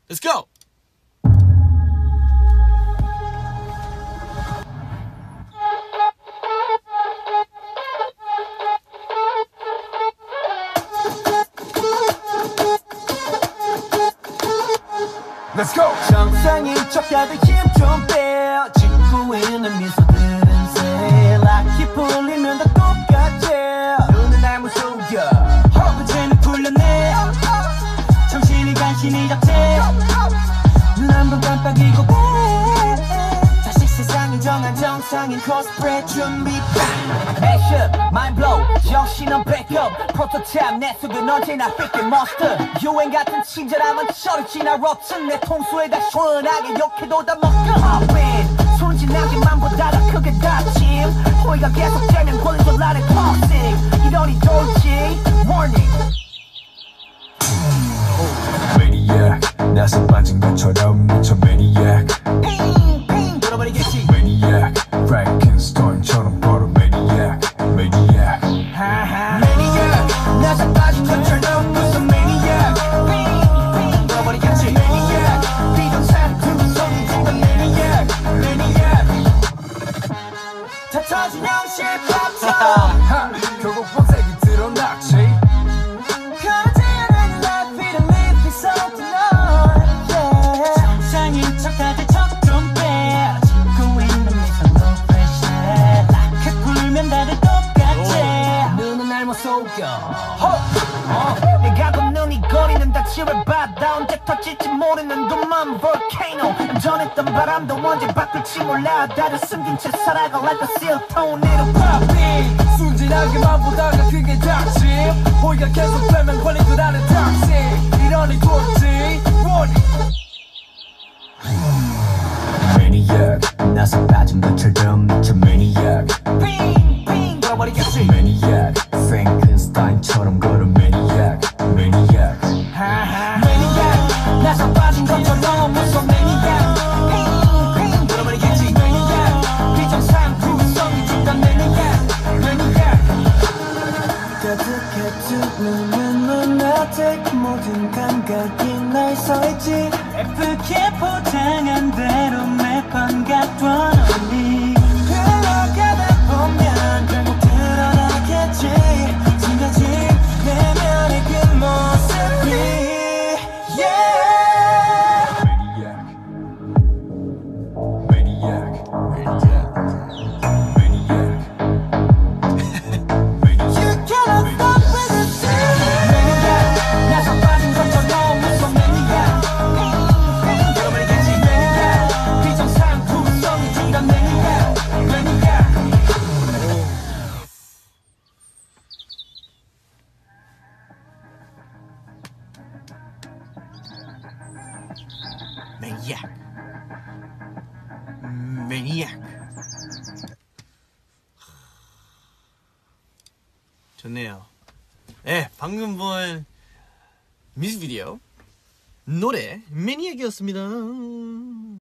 Let's go! Let's go! 정상인 척 다들 힘 좀 빼. 짓고 있는 미소들은 새 락이 풀리면 다 똑같지. 눈은 날 무서워 허브제는 풀렸네. 정신이 간신히 잡채. 눈 한 번 깜빡이고 다시 세상을 정한 정상인 코스프레 준비. Mashup, mind blow, 정신은 backup. 프로토타입 내 속은 언제나 삐끗 monster. 유행 같은 친절함은 저리 지나 rotten. 내 통수에다 시원하게 욕해도 다 먹겨. Hop in, 순진하게만 보다 더 크게 다짐. 호의가 계속되면 권리도 나를 toxic. 이러니 돌지, warning. Maniac, 나서 빠진 것처럼 미쳐 Maniac. 핑핑 돌아버리겠지. Maniac, Frankenstein처럼 걸어 Maniac. Maniac, Maniac, 나서 빠진 것처럼 무슨 Maniac. 핑핑 돌아버리겠지. Maniac, 비정상 구성이 중간 Maniac. Maniac, 다 터진 형식 팝top. 결국 본색이 드러났지. 정상인 척 다들 척 좀 빼. 짓고 있는 미소 no pressure. 락해 풀면 다들 똑같지. 눈은 날 못 속여. 내가 걷는 이 거리는 다 지뢰바다. 언제 터질지 모르는 둠만 volcano. 전했던 바람도 언제 바뀔지 몰라. 다들 숨긴 채 살아가 like a seal tornado popping. 순진하게만 보다가 그게 닥침. 호의가 계속되면 권리도 나는 toxic. 이러니 돌지 warning. Maniac, 나서 빠진 것처럼 미쳐 Maniac. 핑핑 돌아버리겠지. Maniac, Frankenstein처럼 걸어 Maniac. Maniac, Maniac, 나서 빠진 것처럼 무서워 Maniac. 핑핑 돌아버리겠지. Maniac, 비정상 구성이 중간 Maniac. Maniac, 가득해 두 눈은 눈앞에 모든 감각이 날 서있지. 예쁘게 포장한 대로 매번 갖던 언니. 흘러가다 보면 결국 드러나겠지. 지금까지 내면의 그 모습이. Yeah. Maniac, Maniac, Maniac, Maniac. You cannot stop with the thing. Maniac, 나서 빠진 것처럼 무서워 Maniac. 핑핑 돌아버리겠지. Maniac, 비정상 구성이 중간 Maniac. Maniac. Maniac. Maniac. 좋네요. 네, 방금 본 뮤직비디오 노래 Maniac이었습니다.